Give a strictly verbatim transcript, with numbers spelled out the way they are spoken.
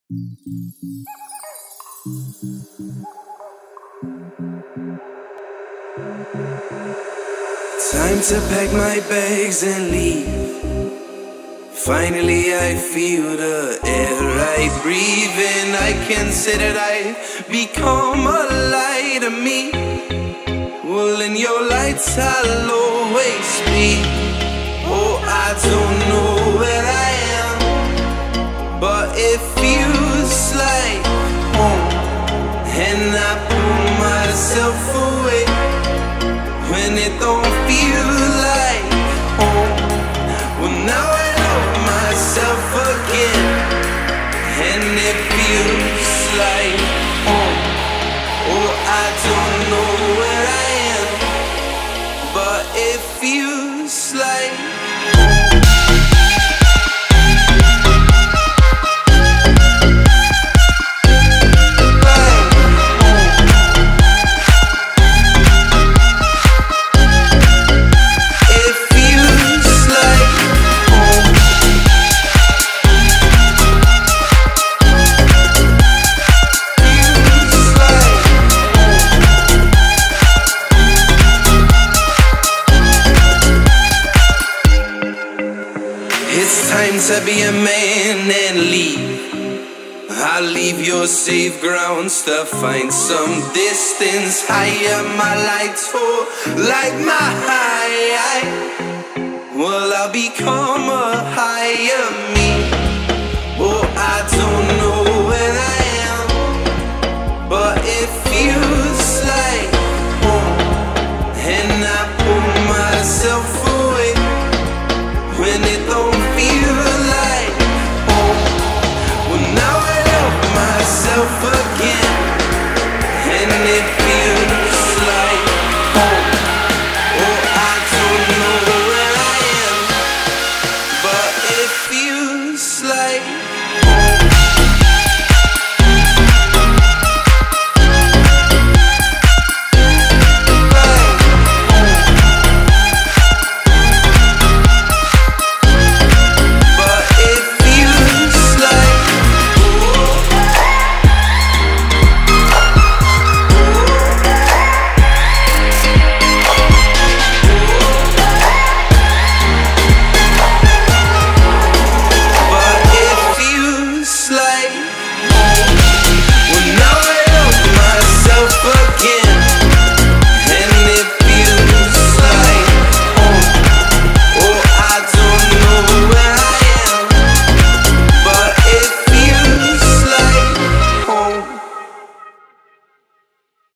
Time to pack my bags and leave. Finally I feel the air I breathe in. I can say that I've become a light to me. Well, in your lights I'll always be. Oh, I don't know where I am, but it feels like home. And I pull myself away when it don't feel like home. Well, now I love myself again, and it feels like home. Oh, I don't know where I am, but it feels like home. It's time to be a man and leave. I'll leave your safe grounds to find some distance higher. My lights fall like my high. Well, I'll become a higher me. Oh, I don't know.